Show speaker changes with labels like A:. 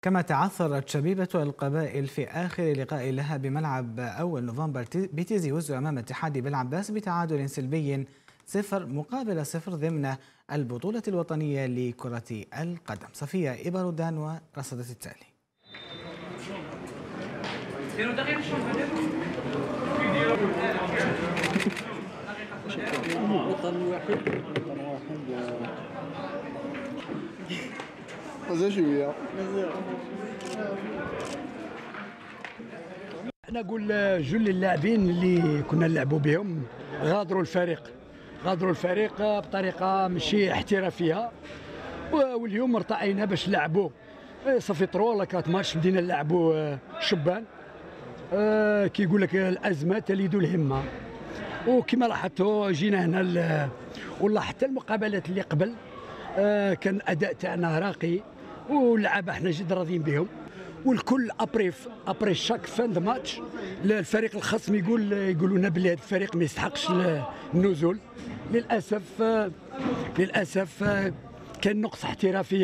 A: كما تعثرت شبيبة القبائل في آخر لقاء لها بملعب أول نوفمبر بتيزي وزو أمام اتحاد بالعباس بتعادل سلبي 0-0 ضمن البطولة الوطنية لكرة القدم. صفية إبرودان ورصدت التالي.
B: انا نقول جل اللاعبين اللي كنا نلعبوا بهم غادروا الفريق بطريقه ماشي احترافيه، واليوم ارتأينا باش نلعبوا صافي 3 ولا 4 ماتش بدينا نلعبوا شبان. كيقول لك الازمه تلد الهمه، وكما لاحظتوا جينا هنا والله حتى المقابلات اللي قبل كان الاداء تاعنا راقي واللعابه احنا جد راضيين بهم، والكل ابري شاك فان دو ماتش الفريق الخصم يقولوا لنا بلي هذا الفريق ما يستحقش النزول. للاسف كان نقص احترافيه.